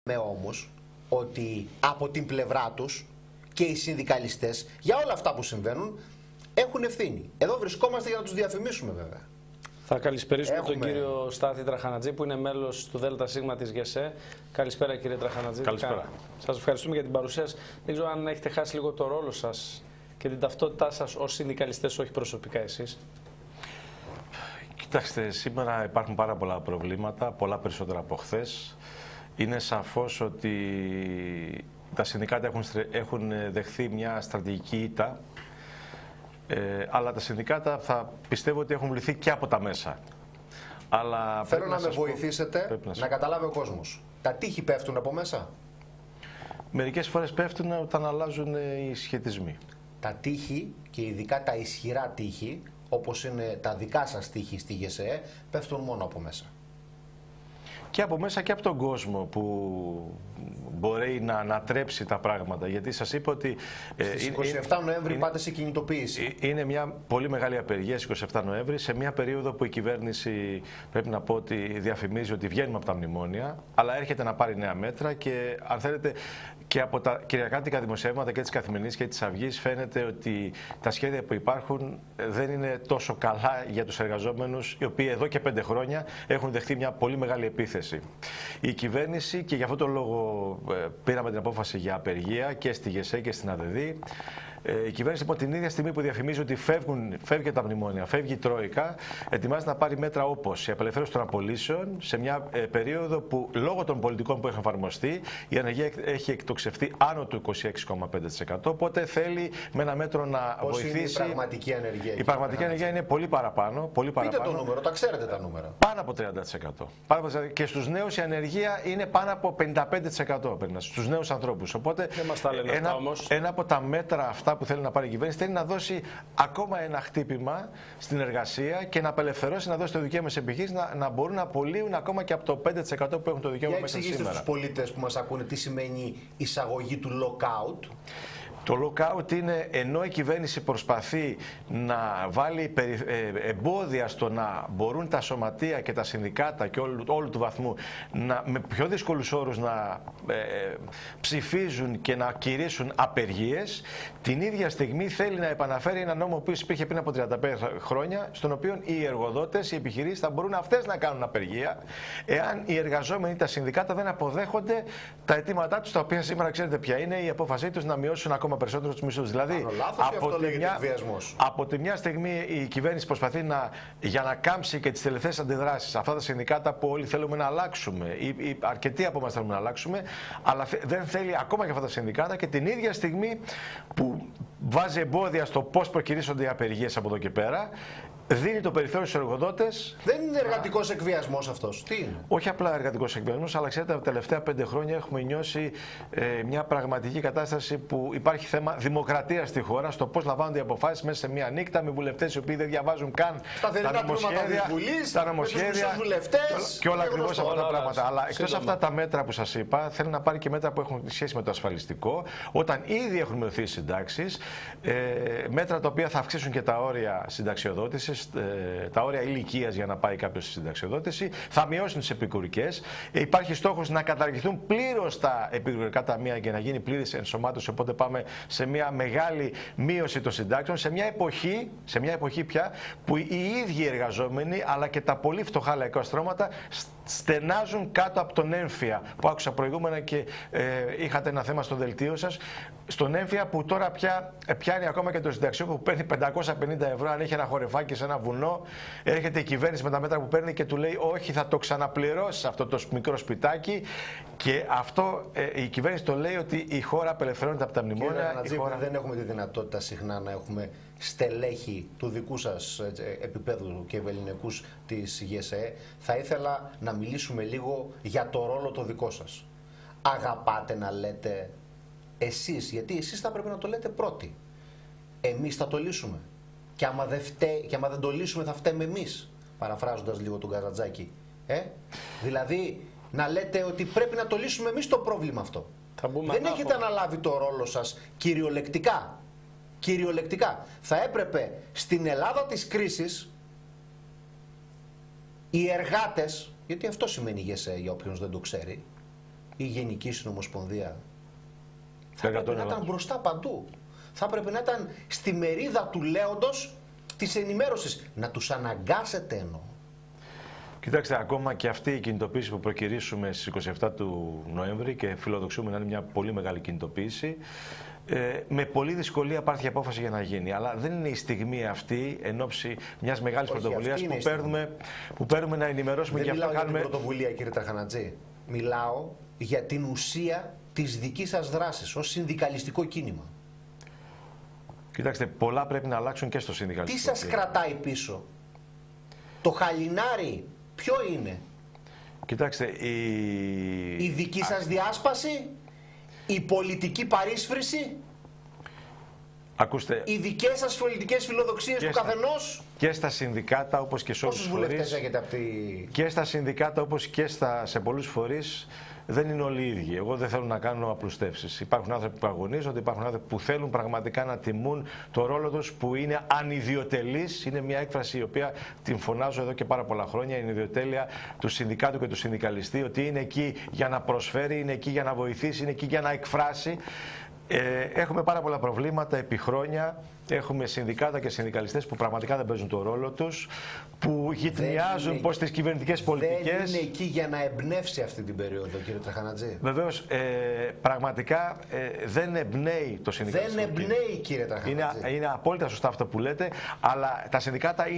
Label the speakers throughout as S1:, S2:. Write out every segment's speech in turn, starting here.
S1: όμως ότι από την πλευρά τους και οι συνδικαλιστές για όλα αυτά που συμβαίνουν έχουν ευθύνη. Εδώ βρισκόμαστε για να τους διαφημίσουμε βέβαια.
S2: Θα καλησπερίσουμε τον κύριο Στάθη Τραχανατζή που είναι μέλος του ΔΣ της ΓΕΣΕ. Καλησπέρα κύριε Τραχανατζή.
S3: Καλησπέρα.
S2: Σας ευχαριστούμε για την παρουσία σας. Δεν ξέρω αν έχετε χάσει λίγο το ρόλο σας και την ταυτότητά σας ως συνδικαλιστές, όχι προσωπικά εσείς.
S3: Κοιτάξτε, σήμερα υπάρχουν πάρα πολλά προβλήματα, πολλά περισσότερα από χθες. Είναι σαφώς ότι τα συνδικάτα έχουν δεχθεί μια στρατηγική ήττα, αλλά τα συνδικάτα θα πιστεύω ότι έχουν βληθεί και από τα μέσα. Αλλά
S1: θέλω να με βοηθήσετε να καταλάβει ο κόσμος. Τα τείχη πέφτουν από μέσα.
S3: Μερικές φορές πέφτουν όταν αλλάζουν οι σχετισμοί.
S1: Τα τείχη και ειδικά τα ισχυρά τείχη, όπως είναι τα δικά σας τείχη στη ΓΕΣΕ, πέφτουν μόνο από μέσα.
S3: Και από μέσα και από τον κόσμο που μπορεί να ανατρέψει τα πράγματα. Γιατί σας είπα ότι
S1: στις 27 Νοέμβρη πάτε σε κινητοποίηση.
S3: Είναι μια πολύ μεγάλη απεργία στις 27 Νοέμβρη, σε μια περίοδο που η κυβέρνηση, πρέπει να πω ότι διαφημίζει ότι βγαίνουμε από τα μνημόνια, αλλά έρχεται να πάρει νέα μέτρα και αν θέλετε και από τα κυριακάτικα δημοσιεύματα και της Καθημερινής και της Αυγής φαίνεται ότι τα σχέδια που υπάρχουν δεν είναι τόσο καλά για τους εργαζόμενους, οι οποίοι εδώ και 5 χρόνια έχουν δεχτεί μια πολύ μεγάλη επίθεση. Η κυβέρνηση, και γι' αυτό τον λόγο πήραμε την απόφαση για απεργία και στη ΓΕΣΕ και στην ΑΔΔ, η κυβέρνηση από την ίδια στιγμή που διαφημίζει ότι φεύγει τα μνημόνια, φεύγει η Τρόικα, ετοιμάζει να πάρει μέτρα όπως η απελευθέρωση των απολύσεων σε μια περίοδο που λόγω των πολιτικών που έχουν εφαρμοστεί η ανεργία έχει εκτοξευτεί άνω του 26,5%. Οπότε θέλει με ένα μέτρο να βοηθήσει.
S1: Είναι η πραγματική ανεργία?
S3: Η πραγματική ανεργία είναι πολύ παραπάνω.
S1: Πείτε το νούμερο, τα ξέρετε τα νούμερα.
S3: Πάνω από 30%. Και στους νέους η ανεργία είναι πάνω από 55% στους νέους ανθρώπους. Οπότε ένα από τα μέτρα αυτά που θέλει να πάρει η κυβέρνηση θέλει να δώσει ακόμα ένα χτύπημα στην εργασία και να απελευθερώσει, να δώσει το δικαίωμα σε επιχείρησεις να μπορούν να απολύουν ακόμα και από το 5% που έχουν το δικαίωμα μέχρι σήμερα.
S1: Για εξηγήστε στους πολίτες που μας ακούνε τι σημαίνει εισαγωγή του lockout.
S3: Το lockout είναι ενώ η κυβέρνηση προσπαθεί να βάλει εμπόδια στο να μπορούν τα σωματεία και τα συνδικάτα και όλου του βαθμού με πιο δύσκολους όρους να ψηφίζουν και να κηρύσουν απεργίες, την ίδια στιγμή θέλει να επαναφέρει ένα νόμο που υπήρχε πριν από 35 χρόνια, στον οποίο οι εργοδότες, οι επιχειρήσεις θα μπορούν αυτές να κάνουν απεργία, εάν οι εργαζόμενοι, τα συνδικάτα δεν αποδέχονται τα αιτήματά τους, τα οποία σήμερα ξέρετε ποια είναι, η απόφασή τους να μειώσουν ακόμα περισσότερο τους μισθούς. Δηλαδή, από τη μια στιγμή η κυβέρνηση προσπαθεί για να κάμψει και τις τελευταίες αντιδράσεις αυτά τα συνδικάτα που όλοι θέλουμε να αλλάξουμε, ή αρκετοί από εμάς θέλουμε να αλλάξουμε, αλλά δεν θέλει ακόμα και αυτά τα συνδικάτα, και την ίδια στιγμή που βάζει εμπόδια στο πώς προκυρήσονται οι απεργίες από εδώ και πέρα, δίνει το περιθώριο στους εργοδότες.
S1: Δεν είναι εργατικός εκβιασμός αυτός? Τι είναι?
S3: Όχι απλά εργατικός εκβιασμός, αλλά ξέρετε, τα τελευταία 5 χρόνια έχουμε νιώσει μια πραγματική κατάσταση που υπάρχει θέμα δημοκρατίας στη χώρα, στο πώς λαμβάνονται οι αποφάσεις μέσα σε μια νύχτα, με βουλευτές οι οποίοι δεν διαβάζουν καν τα νομοσχέδια και όλα ακριβώς αυτά τα πράγματα. Αλλά εκτός αυτά τα μέτρα που σας είπα, θέλει να πάρει και μέτρα που έχουν σχέση με το ασφαλιστικό, όταν ήδη έχουν μειωθεί οι συντάξεις, μέτρα τα οποία θα αυξήσουν και τα όρια συνταξιοδότησης, τα όρια ηλικίας για να πάει κάποιος στη συνταξιοδότηση, θα μειώσουν τις επικουρικές. Υπάρχει στόχος να καταργηθούν πλήρως τα επικουρικά ταμεία και να γίνει πλήρης ενσωμάτωση. Οπότε πάμε σε μια μεγάλη μείωση των συντάξεων, σε μια εποχή πια που οι ίδιοι εργαζόμενοι αλλά και τα πολύ φτωχά λαϊκά στρώματα στενάζουν κάτω από τον έμφυα που άκουσα προηγούμενα και είχατε ένα θέμα στο δελτίο σας. Στον έμφυα που τώρα πια πιάνει ακόμα και το συνταξιούχο που παίρνει 550 ευρώ, αν έχει ένα χορεφάκι σε ένα βουνό, έρχεται η κυβέρνηση με τα μέτρα που παίρνει και του λέει όχι, θα το ξαναπληρώσει αυτό το μικρό σπιτάκι, και αυτό η κυβέρνηση το λέει ότι η χώρα απελευθερώνεται από τα μνημόνια.
S1: Δεν έχουμε τη δυνατότητα συχνά να έχουμε στελέχη του δικού σας επίπεδου και ευελληνικούς της ΓΕΣΕ. Θα ήθελα να μιλήσουμε λίγο για το ρόλο το δικό σας. Αγαπάτε να λέτε εσείς, γιατί εσείς θα πρέπει να το λέτε πρώτοι. Εμείς θα το λύσουμε. Και άμα δεν το λύσουμε θα φταίμε εμείς, παραφράζοντας λίγο τον Καρατζάκη. Δηλαδή να λέτε ότι πρέπει να το λύσουμε εμείς το πρόβλημα αυτό. Δεν έχετε αναλάβει το ρόλο σας κυριολεκτικά. Κυριολεκτικά. Θα έπρεπε στην Ελλάδα της κρίσης οι εργάτες, γιατί αυτό σημαίνει ΓΕΣΕ για όποιον δεν το ξέρει, η Γενική Συνομοσπονδία. Θα έπρεπε να ήταν μπροστά παντού. Θα έπρεπε να ήταν στη μερίδα του λέοντος της ενημέρωσης. Να τους αναγκάσετε εννοώ.
S3: Κοιτάξτε, ακόμα και αυτή η κινητοποίηση που προκυρήσουμε στις 27 του Νοέμβρη και φιλοδοξούμε να είναι μια πολύ μεγάλη κινητοποίηση, με πολλή δυσκολία υπάρχει απόφαση για να γίνει. Αλλά δεν είναι η στιγμή αυτή εν ώψη μιας μεγάλης πρωτοβουλίας που παίρνουμε να ενημερώσουμε και αυτό.
S1: Δεν μιλάω για την πρωτοβουλία, κύριε Τραχανατζή. Μιλάω για την ουσία της δικής σας δράσης ως συνδικαλιστικό κίνημα.
S3: Κοιτάξτε, πολλά πρέπει να αλλάξουν και στο συνδικαλιστικό.
S1: Τι σας κρατάει πίσω? Το χαλινάρι ποιο είναι?
S3: Κοιτάξτε,
S1: η δική σας διάσπαση, η πολιτική παρίσφρηση,
S3: ακούστε,
S1: οι δικές σας πολιτικές φιλοδοξίες του καθενός.
S3: Και στα συνδικάτα, όπως και σε όλους τους φορείς.
S1: Πόσους βουλευτές έχετε από τη...
S3: Και στα συνδικάτα, όπως και σε πολλούς φορείς, δεν είναι όλοι οι ίδιοι. Εγώ δεν θέλω να κάνω απλουστεύσεις. Υπάρχουν άνθρωποι που αγωνίζονται, υπάρχουν άνθρωποι που θέλουν πραγματικά να τιμούν το ρόλο τους, που είναι ανιδιοτελείς. Είναι μια έκφραση η οποία την φωνάζω εδώ και πάρα πολλά χρόνια. Είναι η ιδιοτέλεια του συνδικάτου και του συνδικαλιστή, ότι είναι εκεί για να προσφέρει, είναι εκεί για να βοηθήσει, είναι εκεί για να εκφράσει. Έχουμε πάρα πολλά προβλήματα επί χρόνια. Έχουμε συνδικάτα και συνδικαλιστές που πραγματικά δεν παίζουν το ρόλο τους, που γυτνιάζουν πως τις κυβερνητικές πολιτικές.
S1: Δεν είναι εκεί για να εμπνεύσει αυτή την περίοδο, κύριε Τραχανατζή.
S3: Βεβαίως, πραγματικά δεν εμπνέει το συνδικαλισμό.
S1: Δεν εμπνέει, κύριε Τραχανατζή.
S3: Είναι απόλυτα σωστά αυτό που λέτε, αλλά τα συνδικάτα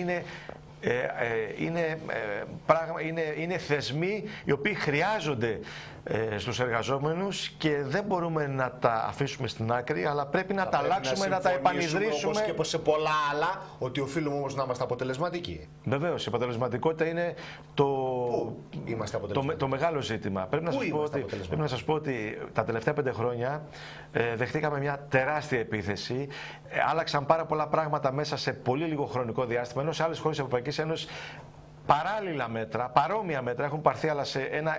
S3: είναι θεσμοί οι οποίοι χρειάζονται στους εργαζόμενους και δεν μπορούμε να τα αφήσουμε στην άκρη, αλλά πρέπει να τα αλλάξουμε, να τα επανειδρύσουμε.
S1: Όπως και σε πολλά άλλα, ότι οφείλουμε όμως να είμαστε αποτελεσματικοί.
S3: Βεβαίως, η αποτελεσματικότητα είναι το μεγάλο ζήτημα. Πρέπει να σας πω ότι τα τελευταία 5 χρόνια δεχτήκαμε μια τεράστια επίθεση. Άλλαξαν πάρα πολλά πράγματα μέσα σε πολύ λίγο χρονικό διάστημα, ενώ σε άλλες χώρες της Ευρωπαϊκής Ένωσης παράλληλα μέτρα, παρόμοια μέτρα έχουν πάρθει, αλλά σε ένα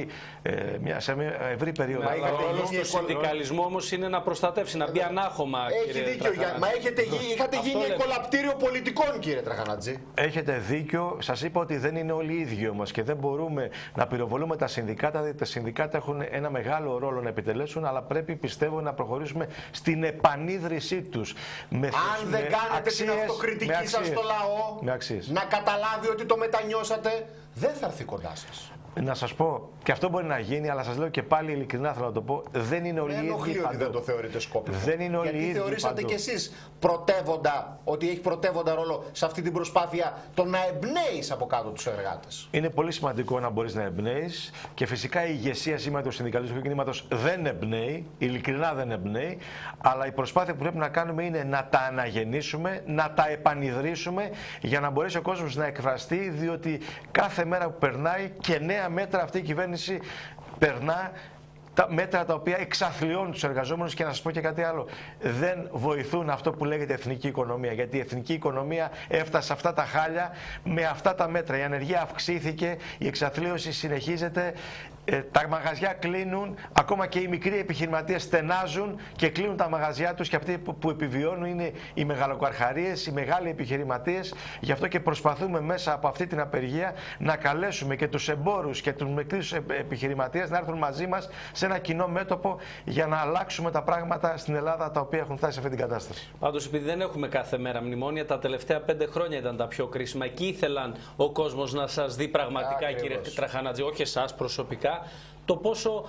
S3: σε μια ευρύ περίοδο.
S2: Ο ρόλος του συνδικαλισμού όμως είναι να προστατεύσει, να μπει ανάχωμα.
S1: Έχει δίκιο. Μα είχατε γίνει κολαπτήριο πολιτικών, κύριε Τραχανατζή.
S3: Έχετε δίκιο. Σας είπα ότι δεν είναι όλοι οι ίδιοι όμως και δεν μπορούμε να πυροβολούμε τα συνδικάτα, διότι τα συνδικάτα έχουν ένα μεγάλο ρόλο να επιτελέσουν, αλλά πρέπει, πιστεύω, να προχωρήσουμε στην επανίδρυσή τους.
S1: Αν δεν κάνετε την αυτοκριτική σας στο λαό, να καταλάβει ότι το μετανιώσατε, δεν θα έρθει κοντά σας.
S3: Να σας πω, και αυτό μπορεί να γίνει, αλλά σας λέω και πάλι ειλικρινά θέλω να το πω, δεν είναι όλοι οι ίδιοι παντού.
S1: ότι δεν το θεωρείτε σκόπιμο.
S3: Δεν είναι όλοι οι ίδιοι.
S1: Γιατί θεωρήσατε κι εσείς πρωτεύοντα, ότι έχει πρωτεύοντα ρόλο σε αυτή την προσπάθεια το να εμπνέεις από κάτω τους εργάτες.
S3: Είναι πολύ σημαντικό να μπορείς να εμπνέεις και φυσικά η ηγεσία σήμερα του συνδικαλιστικού κινήματος δεν εμπνέει, ειλικρινά δεν εμπνέει, αλλά η προσπάθεια που πρέπει να κάνουμε είναι να τα αναγεννήσουμε, να τα επανειδρύσουμε για να μπορέσει ο κόσμος να εκφραστεί, διότι κάθε μέρα που περνάει και νέα μέτρα αυτή η κυβέρνηση περνά, τα μέτρα τα οποία εξαθλιώνουν τους εργαζόμενους, και να σας πω και κάτι άλλο, δεν βοηθούν αυτό που λέγεται εθνική οικονομία, γιατί η εθνική οικονομία έφτασε σε αυτά τα χάλια με αυτά τα μέτρα. Η ανεργία αυξήθηκε, η εξαθλίωση συνεχίζεται, τα μαγαζιά κλείνουν, ακόμα και οι μικροί επιχειρηματίες στενάζουν και κλείνουν τα μαγαζιά τους, και αυτοί που επιβιώνουν είναι οι μεγαλοκαρχαρίες, οι μεγάλοι επιχειρηματίες. Γι' αυτό και προσπαθούμε μέσα από αυτή την απεργία να καλέσουμε και τους εμπόρους και τους μικρούς επιχειρηματίες να έρθουν μαζί μας σε ένα κοινό μέτωπο για να αλλάξουμε τα πράγματα στην Ελλάδα τα οποία έχουν φτάσει σε αυτή την κατάσταση.
S2: Πάντως, επειδή δεν έχουμε κάθε μέρα μνημόνια, τα τελευταία 5 χρόνια ήταν τα πιο κρίσιμα. Εκεί ήθελαν ο κόσμος να σας δει πραγματικά, κύριε Τραχανατζή, όχι εσάς προσωπικά. Το πόσο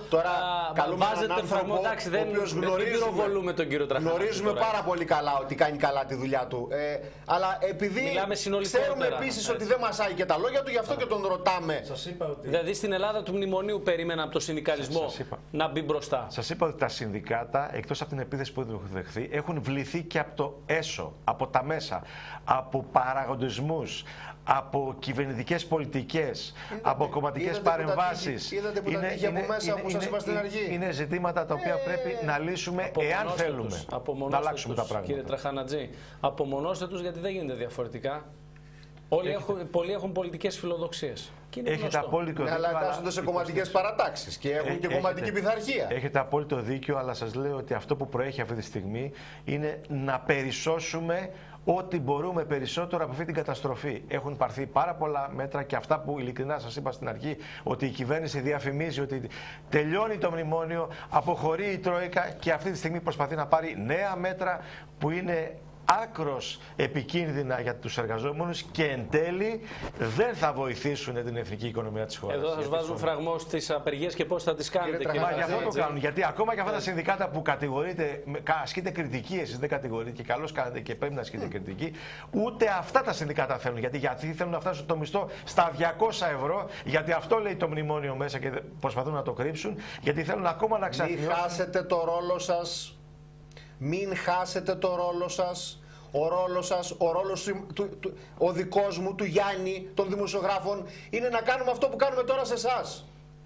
S2: βάζετε φραγμό. Εντάξει, δεν πυροβολούμε τον κύριο Τραχανατζή.
S1: Γνωρίζουμε πάρα πολύ καλά ότι κάνει καλά τη δουλειά του. Αλλά επειδή ξέρουμε επίσης ότι δεν μασάει και τα λόγια του, γι' αυτό και τον ρωτάμε.
S2: Δηλαδή στην Ελλάδα του μνημονίου περίμενα από το συνδικαλισμό να μπει μπροστά.
S3: Σας είπα ότι τα συνδικάτα, εκτός από την επίθεση που έχουν δεχθεί, έχουν βληθεί και από το έσω, από τα μέσα, από παραγοντισμούς, από κυβερνητικές πολιτικές, από κομματικές παρεμβάσεις. Είναι ζητήματα τα οποία πρέπει να λύσουμε εάν θέλουμε να αλλάξουμε τα πράγματα.
S2: Κύριε Τραχανατζή, απομονώστε τους, γιατί δεν γίνεται διαφορετικά. Πολλοί έχουν πολιτικές φιλοδοξίες.
S3: Έχετε απόλυτο δίκιο.
S1: Αλλά εντάσσονται σε κομματικές παρατάξεις και έχουν και κομματική πειθαρχία.
S3: Έχετε απόλυτο δίκιο, αλλά σας λέω ότι αυτό που προέχει αυτή τη στιγμή είναι να περισσώσουμε ό,τι μπορούμε περισσότερο από αυτή την καταστροφή. Έχουν πάρθει πάρα πολλά μέτρα και αυτά που ειλικρινά σας είπα στην αρχή, ότι η κυβέρνηση διαφημίζει ότι τελειώνει το μνημόνιο, αποχωρεί η Τρόικα και αυτή τη στιγμή προσπαθεί να πάρει νέα μέτρα που είναι άκρος επικίνδυνα για τους εργαζόμενους και εν τέλει δεν θα βοηθήσουν την εθνική οικονομία της χώρας.
S2: Εδώ θα βάζουν φραγμό στις απεργίες και πώς θα τις κάνετε.
S3: Μα γι' αυτό το κάνουν. Γιατί ακόμα και αυτά τα συνδικάτα που κατηγορείτε, ασκείτε κριτική, εσείς δεν κατηγορείτε και καλώς κάνετε και πρέπει να ασκείτε κριτική, ούτε αυτά τα συνδικάτα θέλουν. Γιατί θέλουν να φτάσουν το μισθό στα 200 ευρώ, γιατί αυτό λέει το μνημόνιο μέσα και προσπαθούν να το κρύψουν, γιατί θέλουν ακόμα να ξαφνιώσουν.
S1: Μην χάσετε το ρόλο σας. Μην χάσετε το ρόλο σας. Ο ρόλος σας, ο ρόλος ο δικός μου, του Γιάννη, των δημοσιογράφων, είναι να κάνουμε αυτό που κάνουμε τώρα σε εσάς.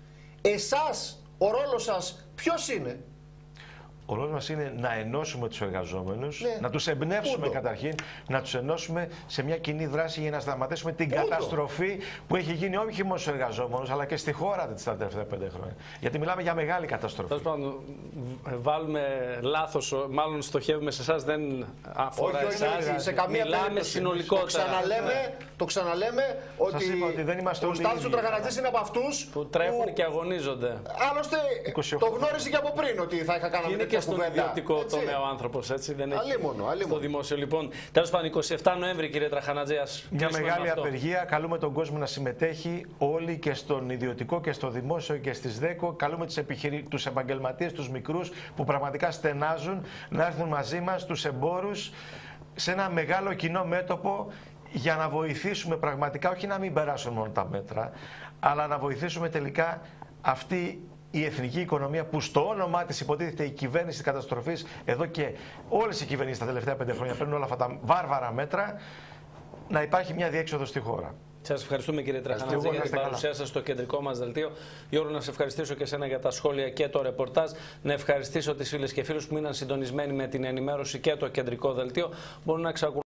S1: Εσάς, ο ρόλος σας ποιος είναι?
S3: Ο ρόλος μας είναι να ενώσουμε τους εργαζόμενους, να τους εμπνεύσουμε καταρχήν, να τους ενώσουμε σε μια κοινή δράση για να σταματήσουμε την καταστροφή που έχει γίνει όχι μόνο στους εργαζόμενους, αλλά και στη χώρα τα τελευταία 5 χρόνια. Γιατί μιλάμε για μεγάλη καταστροφή.
S2: Τέλος πάντων, βάλουμε λάθος, μάλλον στοχεύουμε σε εσάς, δεν αφορά εσάς.
S1: Σε καμία περίπτωση.
S2: Συνολικότερα.
S1: Το ξαναλέμε ότι ο Στάθης ο Τραχανατζής είναι από αυτούς
S2: που τρέχουν και αγωνίζονται.
S1: Άλλωστε το γνώριζε και από πριν ότι θα είχα κάνει
S2: και στον ιδιωτικό τομέα ο άνθρωπος, έτσι δεν έχει?
S1: Αλλήμονο.
S2: Στο δημόσιο. Λοιπόν, τέλος πάντων, 27 Νοέμβρη, κύριε Τραχανατζή,
S3: μια μεγάλη απεργία. Καλούμε τον κόσμο να συμμετέχει όλοι και στον ιδιωτικό και στο δημόσιο και στις ΔΕΚΟ. Καλούμε τους επαγγελματίες, τους μικρούς που πραγματικά στενάζουν, να έρθουν μαζί μας, τους εμπόρους, σε ένα μεγάλο κοινό μέτωπο για να βοηθήσουμε πραγματικά, όχι να μην περάσουν μόνο τα μέτρα, αλλά να βοηθήσουμε τελικά αυτή η εθνική οικονομία που στο όνομά της υποτίθεται η κυβέρνηση της καταστροφής, εδώ και όλες οι κυβερνήσεις τα τελευταία 5 χρόνια παίρνουν όλα αυτά τα βάρβαρα μέτρα, να υπάρχει μια διέξοδο στη χώρα.
S2: Σας ευχαριστούμε, κύριε Τραχανατζή, για την παρουσία σας στο κεντρικό μας δελτίο. Γιώργο, να σε ευχαριστήσω και εσένα για τα σχόλια και το ρεπορτάζ. Να ευχαριστήσω τις φίλες και φίλους που μείναν συντονισμένοι με την ενημέρωση και το κεντρικό δελτίο. Μπορούν να